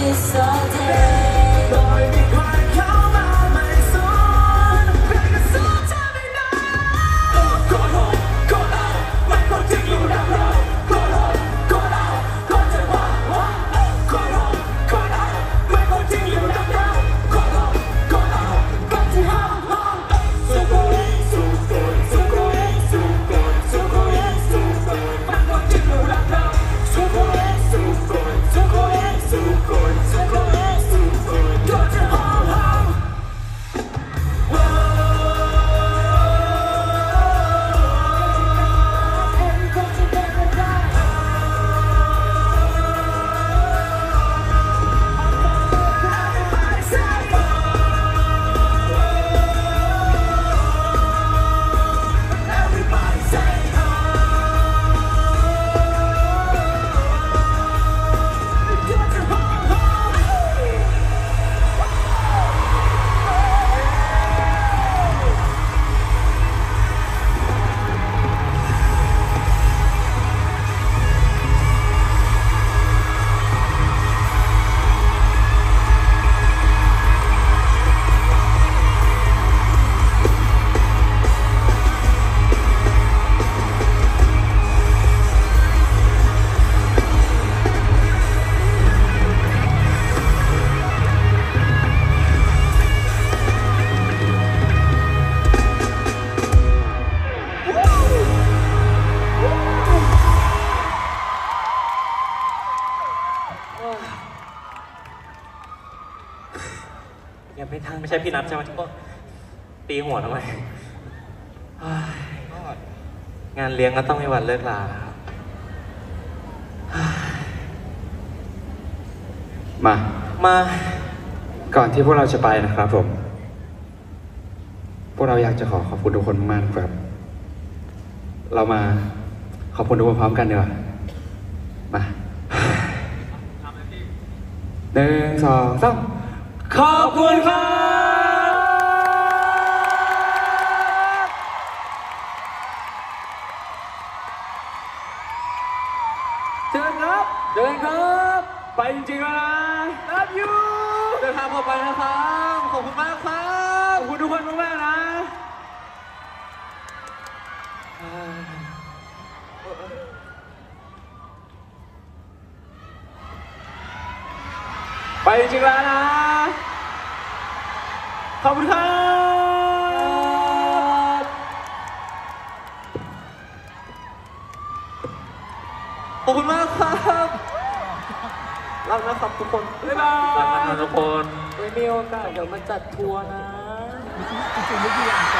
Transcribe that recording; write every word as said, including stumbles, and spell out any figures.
kiss all day โดยมีใครเข้ามาไม่สนใครก็สนเธอไม่ได้โกรธโหดโกรธเอาไม่โกรธจริงอยู่ดังเราโกรธโหดโกรธเอาโกรธจะว่าว่าโกรธโหดโกรธเอาไม่โกรธจริงอยู่ดังเราโกรธโหดโกรธเอาโกรธที่ห้องห้องสู้โกรธสู้โกรธสู้โกรธสู้โกรธสู้โกรธสู้โกรธไม่โกรธจริงอยู่ดังเราสู้โกรธสู้โกรธสู้โกรธสู้โกรธสู้โกรธสู้โกรธโกรธที่ห้องห้องยังไม่ทันไม่ใช่พี่นัทใช่ไหมก็ตีหัวทำไมงานเลี้ยงก็ต้องมีวันเลิกลาครับมามาก่อนที่พวกเราจะไปนะครับผมพวกเราอยากจะขอขอบคุณทุกคนมากๆครับเรามาขอบคุณทุกคนพร้อมกันดีกว่ามาหนึ่งสองสามขอบคุณครับเชิญครับเดินครับไปจริงๆแล้วนะ Love you เดินทางปลอดภัยนะครับขอบคุณมากครับขอบคุณทุกคนมากๆนะไปจริงๆแล้วนะขอบคุณครับขอบคุณมากครับรักนะครับทุกคนบ๊ายบายรักนะครับทุกคนไว้มีโอกาสเดี๋ยวมาจัดทัวร์นะ